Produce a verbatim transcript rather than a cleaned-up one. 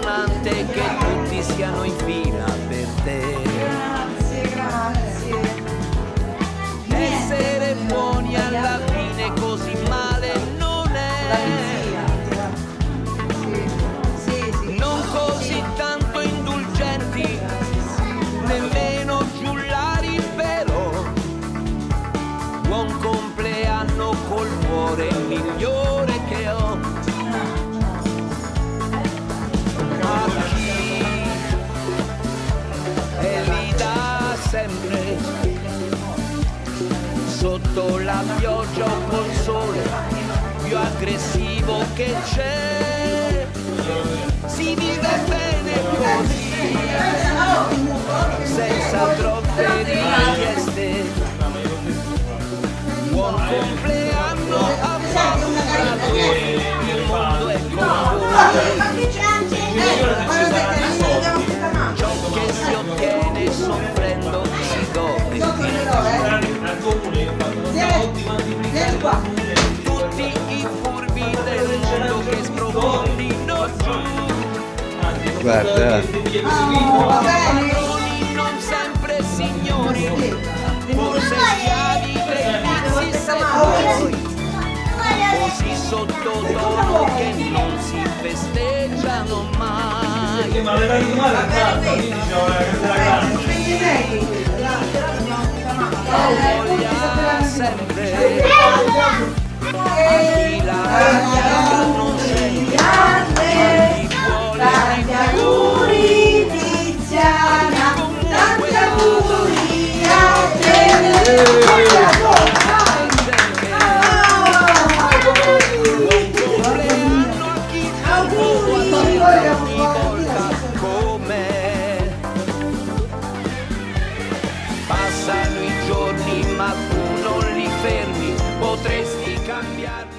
emozionante che tutti siano in fila per te. Grazie, grazie. Essere buoni alla fine così male non è. Sì, sì. Non così tanto indulgenti, nemmeno giullari, però. Buon compleanno col cuore migliore che ho. A chi è lì da sempre, sotto la pioggia o col sole più aggressivo che c'è, si vive bene così, senza troppe richieste. Buon compleanno a voi, il mondo è con voi. Ciò che si ottiene soffrendo si gode. Tutti i furbi del mondo che sprofondino giù. Guarda. Padroni non sempre signori, forse schiavi dei vizi settori. Così sottotono che non si festeggiano mai. Ma le dai male al fatto, quindi c'ho la grande. Voglia sempre chi la pratica non sceglie, chi vuole di auguri Tiziana, tanti auguri a te. Passano i giorni ma tu non li fermi, potresti cambiare.